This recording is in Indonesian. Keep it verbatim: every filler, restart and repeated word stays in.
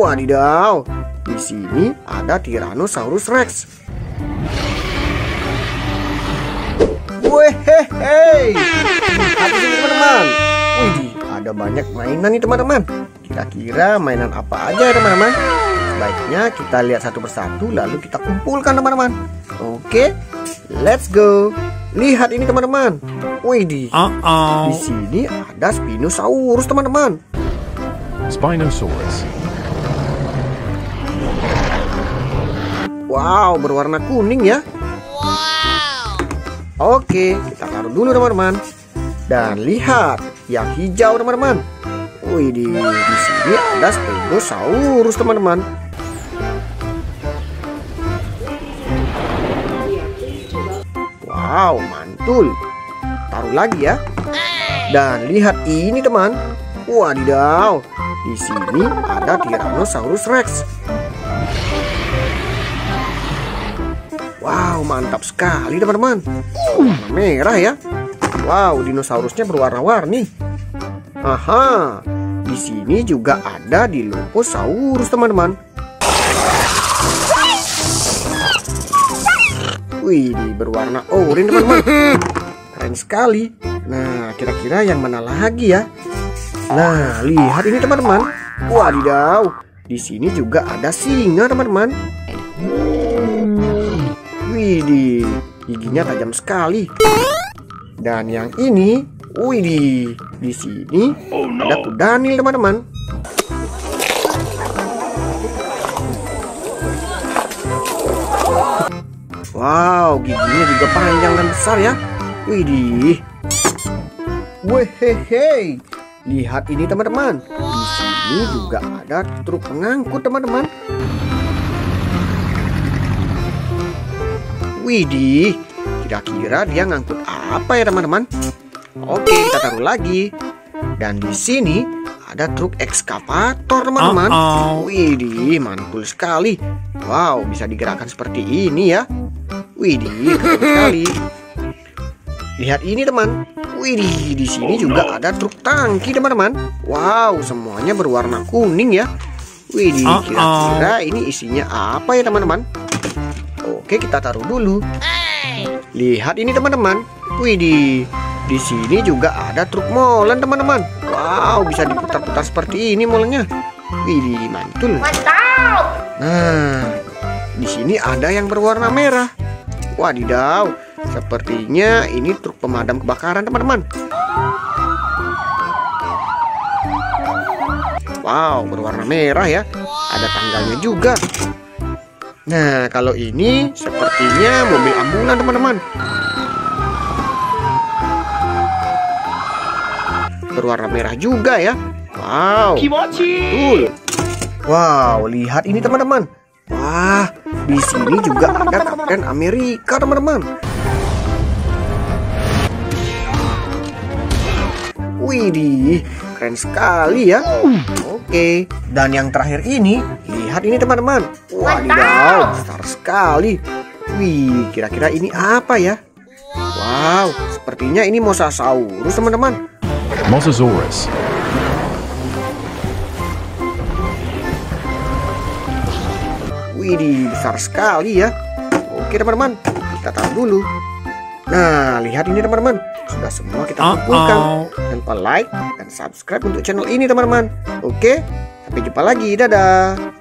Wadidaw, di sini ada Tyrannosaurus Rex. Wehehe, lihat di sini teman-teman. Wih, ada banyak mainan nih teman-teman. Kira-kira mainan apa aja ya teman-teman? Sebaiknya kita lihat satu persatu lalu kita kumpulkan teman-teman. Oke, let's go. Lihat ini teman-teman. Wih, di Uh-oh. di sini ada Spinosaurus teman-teman. Spinosaurus. Wow, berwarna kuning ya. Oke, kita taruh dulu teman-teman. Dan lihat yang hijau teman-teman. Wih, di, di sini ada Stegosaurus teman-teman. Wow, mantul. Taruh lagi ya. Dan lihat ini teman. Wadidaw, di sini ada Tyrannosaurus Rex. Wow, mantap sekali teman-teman. Warna merah ya. Wow, dinosaurusnya berwarna-warni. Aha, di sini juga ada Dilophosaurus teman-teman. Wih, berwarna oranye teman-teman. Keren sekali. Nah, kira-kira yang mana lagi ya? Nah, lihat ini teman-teman. Wadidaw, di sini juga ada singa teman-teman. Widih, giginya tajam sekali. Dan yang ini, widih, di sini Oh, no. ada kudanil teman-teman. Wow, giginya juga panjang dan besar ya. Widih. Wehehe, lihat ini teman-teman. Di sini juga ada truk pengangkut teman-teman. Widih, kira-kira dia ngangkut apa ya teman-teman? Oke, kita taruh lagi. Dan di sini ada truk ekskavator teman-teman. Uh-oh. Widih, mantul sekali. Wow, bisa digerakkan seperti ini ya. Widih, keren sekali. Lihat ini teman. Widih, di sini juga ada truk tangki teman-teman. Wow, semuanya berwarna kuning ya. Widih, kira-kira ini isinya apa ya teman-teman? Oke, kita taruh dulu. Lihat ini teman-teman. Widih, di sini juga ada truk molen teman-teman. Wow, bisa diputar-putar seperti ini molennya. Widih, mantul. Mantap. Nah, di sini ada yang berwarna merah. Wadidaw, sepertinya ini truk pemadam kebakaran teman-teman. Wow, berwarna merah ya. Ada tanggalnya juga. Nah, kalau ini sepertinya mobil ambulan teman-teman. Berwarna merah juga ya. Wow, mantul. Wow, lihat ini teman-teman. Wah, di sini juga ada Kapten Amerika teman-teman. Widih, keren sekali ya. Oke, dan yang terakhir ini, lihat ini teman-teman. Wadidaw, besar sekali. Wih, kira-kira ini apa ya? Wow, sepertinya ini Mosasaurus teman-teman. Mosasaurus. Widih, besar sekali ya. Oke teman-teman, kita taruh dulu. Nah, lihat ini teman-teman. Sudah semua kita kumpulkan. Jangan lupa like dan subscribe untuk channel ini teman-teman. Oke, sampai jumpa lagi. Dadah.